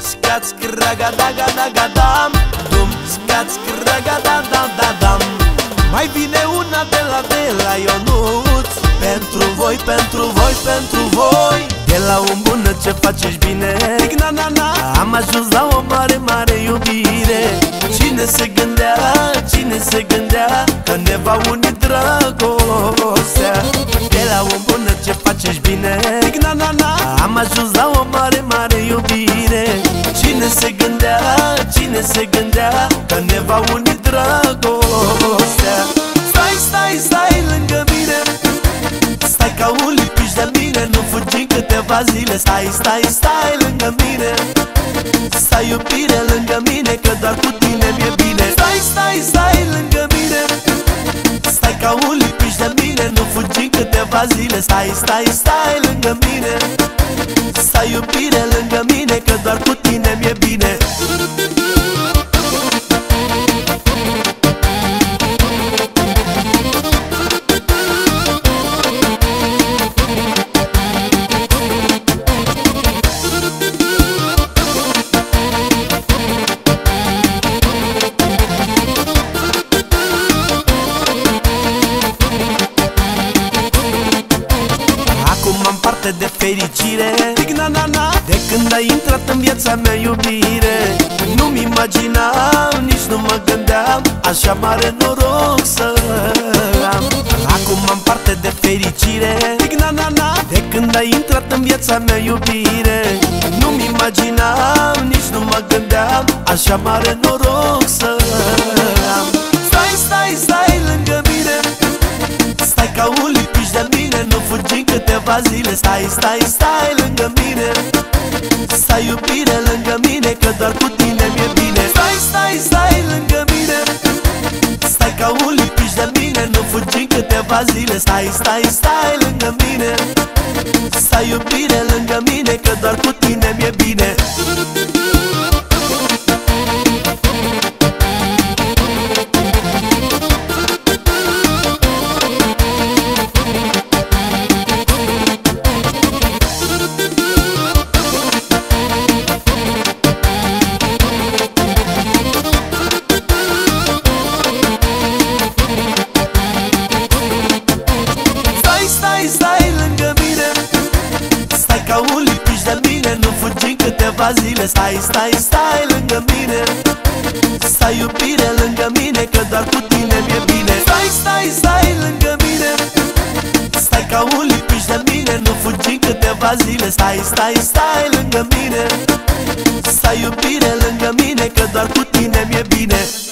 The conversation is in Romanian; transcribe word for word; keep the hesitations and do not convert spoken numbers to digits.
scat, scraga-daga-daga-dam, dum, scat, scraga-da-da-da-dam. Mai vine una de la, de la Ionuț, pentru voi, pentru voi, pentru voi. De la un bună ce faceți bine, na, na, na. Am ajuns la o mare, mare iubire. Cine se gândea, cine se gândea că ne va uni dragostea. De la un bună ce faceți bine, na, na, na. Am ajuns la o mare, mare iubire. Cine se gândea, cine se gândea că ne va uni dragostea. Stai, stai, stai lângă mine, stai ca un lipiș de mine, nu fugi câteva zile. Stai, stai, stai lângă mine, stai iubire lângă mine, că doar cu tine mi-e bine. Stai, stai, stai lângă mine, stai ca un lipiș de mine, nu fugi câteva zile. Stai, stai, stai lângă mine, stai iubire lângă mine, că doar cu tine mi-e bine. Am parte de fericire, na, na, na. De când ai intrat în viața mea, iubire. Nu-mi imaginam, nici nu mă gândeam așa mare noroc să am. Acum am parte de fericire, na, na, na. De când ai intrat în viața mea, iubire. Nu-mi imaginam, nici nu mă gândeam așa mare noroc să am. Stai, stai, stai lângă mine, stai ca un lipiș de mine, nu fugi câteva zile. Stai, stai, stai lângă mine, stai iubire lângă mine, că doar cu tine mi-e bine. Stai, stai, stai lângă mine, stai ca un lipiș de mine, nu fugi câteva zile. Stai, stai, stai lângă mine, stai iubire lângă mine, că doar cu tine mi-e bine. Stai lângă mine, stai ca un lipiș de mine, nu fugi câteva zile. Stai, stai, stai lângă mine, stai iubire lângă mine, că doar cu tine mi-e bine. Stai, stai, stai lângă mine, stai ca un lipiș de mine, nu fugi câteva zile. Stai, stai, stai lângă mine, stai iubire lângă mine, că doar cu tine mi-e bine.